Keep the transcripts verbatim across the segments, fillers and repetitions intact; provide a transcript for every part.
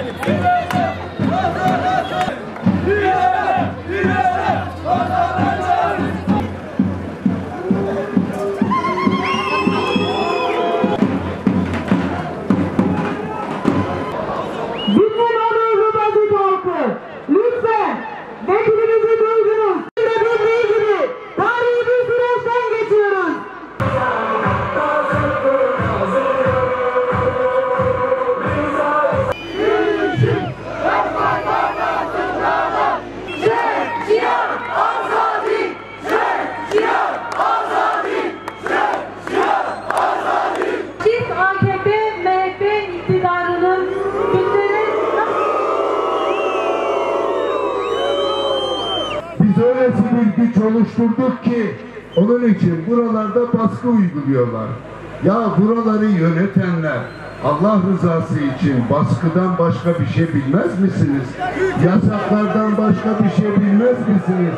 Öylesi bir güç oluşturduk ki onun için buralarda baskı uyguluyorlar. Ya buraları yönetenler Allah rızası için baskıdan başka bir şey bilmez misiniz? Yasaklardan başka bir şey bilmez misiniz?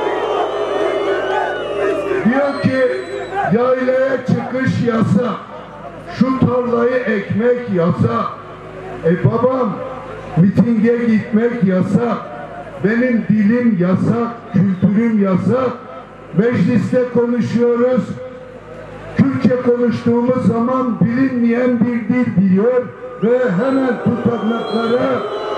Diyor ki yaylaya çıkış yasak, şu tarlayı ekmek yasak. E babam, mitinge gitmek yasak. Benim dilim yasak, kültürüm yasak. Mecliste konuşuyoruz. Kürtçe konuştuğumuz zaman bilinmeyen bir dil biliyor ve hemen tutanaklara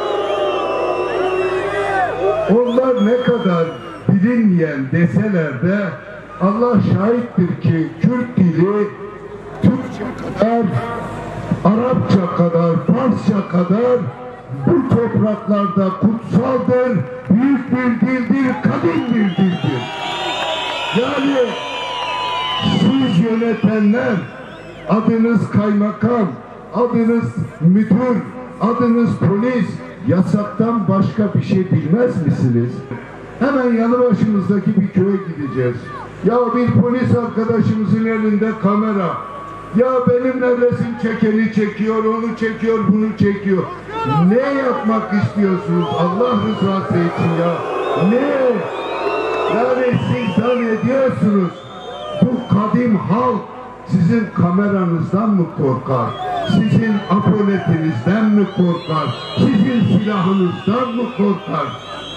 onlar ne kadar bilinmeyen deseler de Allah şahittir ki Kürt dili Türkçe kadar, Arapça kadar, Farsça kadar bu topraklarda kutsaldır, büyük bir dildir, kadim bir dildir. Yani siz yönetenler, adınız kaymakam, adınız müdür, adınız polis, yasaktan başka bir şey bilmez misiniz? Hemen yanı başımızdaki bir köye gideceğiz. Ya bir polis arkadaşımızın elinde kamera. Ya benimle resim çekeni çekiyor, onu çekiyor, bunu çekiyor. Ne yapmak istiyorsunuz Allah rızası için ya? Ne? Yani siz zannediyorsunuz bu kadim halk sizin kameranızdan mı korkar? Sizin apoletinizden mi korkar? Sizin silahınızdan mı korkar?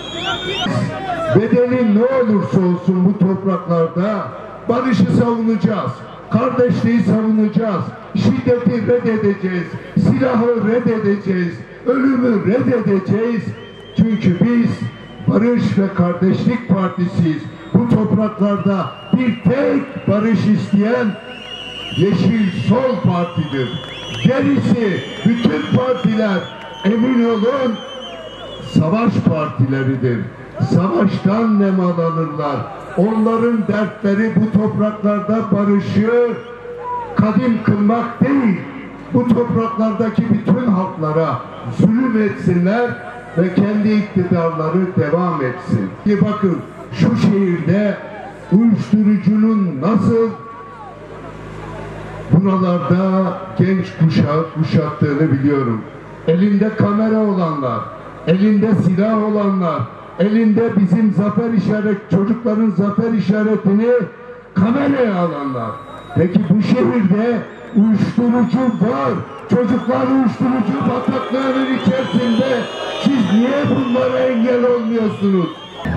Bedeli ne olursa olsun bu topraklarda barışı savunacağız. Kardeşliği savunacağız. Şiddeti reddedeceğiz. Silahı reddedeceğiz. Ölümü reddedeceğiz. Çünkü biz Barış ve Kardeşlik Partisiyiz. Bu topraklarda bir tek barış isteyen Yeşil Sol Parti'dir. Gerisi bütün partiler emin olun savaş partileridir. Savaştan nemal alırlar. Onların dertleri bu topraklarda barışı kadim kılmak değil. Bu topraklardaki bütün halklara zulüm etsinler ve kendi iktidarları devam etsin. Ki bakın şu şehirde uyuşturucunun nasıl buralarda genç kuşağı kuşattığını biliyorum. Elinde kamera olanlar, elinde silah olanlar, elinde bizim zafer işaret, çocukların zafer işaretini kameraya alanlar. Peki bu şehirde uyuşturucu var. Çocuklar uyuşturucu bataklığının içerisinde. Siz niye bunlara engel olmuyorsunuz?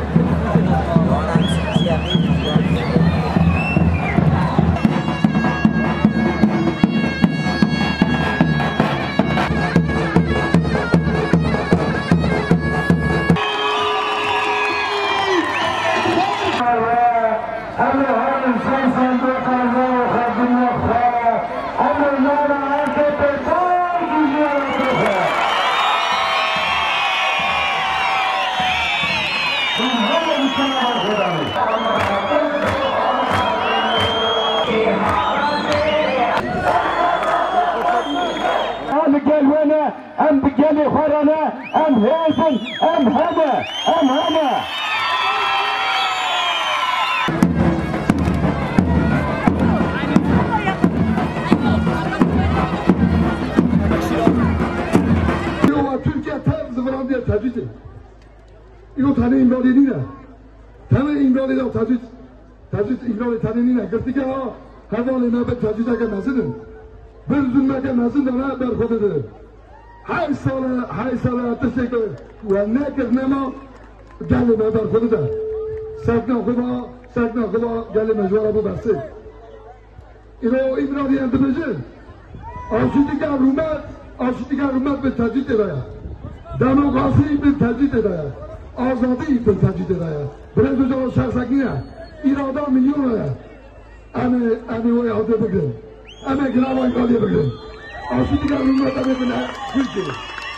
Em bigeli horana, em hezen, em heme, em heme. Türkiye tam zıvıran diye tecrüt. İyo tane imrali nine. Tane imrali de tecrüt. Tecrüt imrali tane nine. Gırtı ki ha, havale nabet tecrüt eke mezinim. Bir zulme eke mezin de ne berkodedir. هر سال هر سال آتش که و نکرد نما گل مادر خود ده سکنا خدا سکنا خدا گل مجوار ابو بسه اینو ایمرانی اندمجه آشتی که رومت آشتی که رومت به تجدید دایا دموکراسی به تجدید دایا آزادی به تجدید دایا برای دو جا شخصکنیه ایرادا میلیونه همه همه وی آده بگرن همه گناه وی کالیه بگرن آشتی که رومت همه بنا گوشه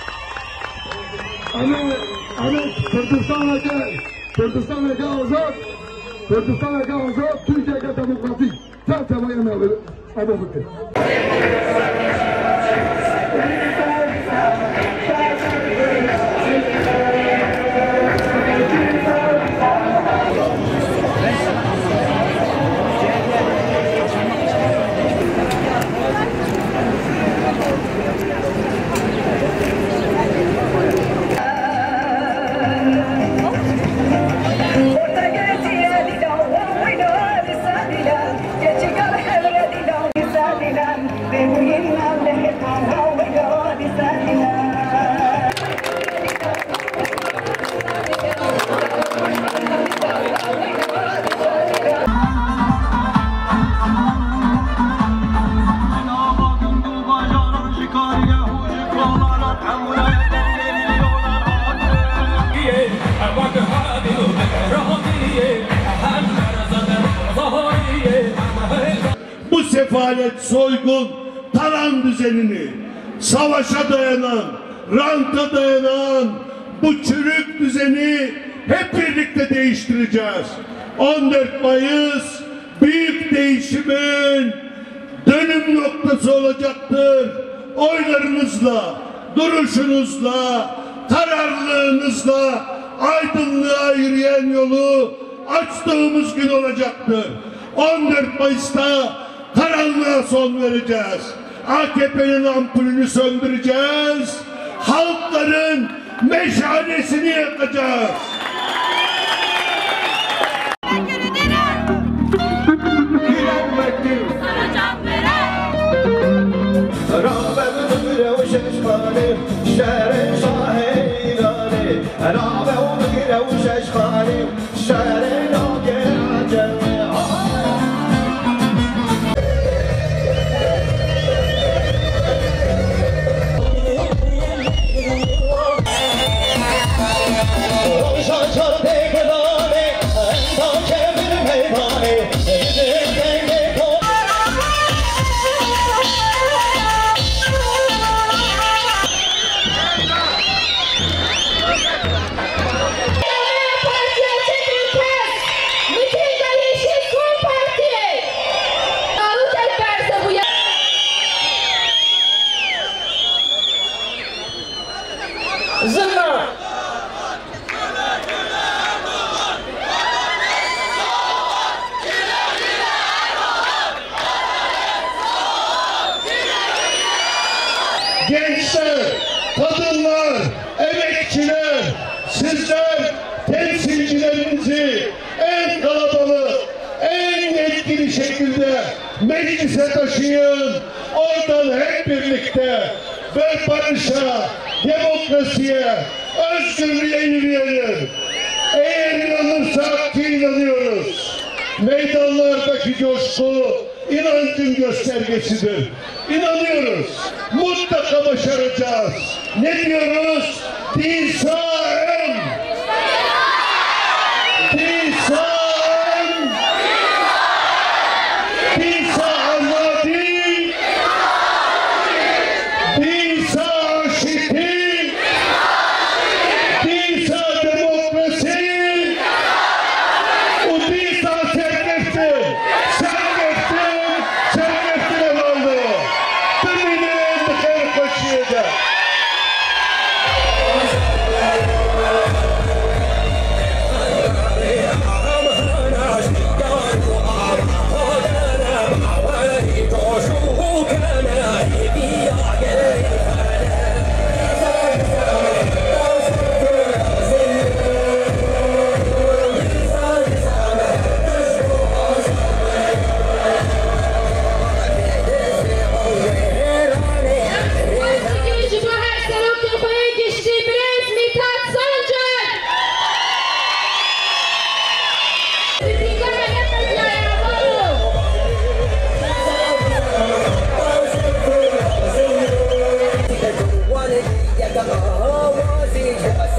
همه همه کردستان اگه کردستان اگه آزاد کردستان اگه آزاد ترکیه اگه دموکراسی چه تمایی همه آده بگرن Bu sefalet, soygun, talan düzenini, savaşa dayanan, ranta dayanan bu çürük düzeni hep birlikte değiştireceğiz. on dört Mayıs büyük değişimin dönüm noktası olacaktır. Oylarınızla, duruşunuzla, kararlılığınızla aydınlığa yürüyen yolu açtığımız gün olacaktır. on dört Mayıs'ta karanlığa son vereceğiz. A K P'nin ampulünü söndüreceğiz. Halkların meşalesini yakacağız. Gençler, kadınlar, emekçiler, sizler temsilcilerinizi en kalabalık, en etkili şekilde meclise taşıyın. Oradan hep birlikte ve barışa, demokrasiye, özgürlüğe yürüyelim. Eğer inanırsak ki inanıyoruz. Meydanlardaki coşku inancın göstergesidir. İnanıyoruz. Mutlaka başaracağız. Ne diyoruz? Disaen! Disaen! Disaen Vadi! Disaen Şiti! Disaen Demokrasi! Udisa Sergefti! Sergefti! Sergefti Ronaldo! Termine de quero coxinha! زندگی یک آوازی که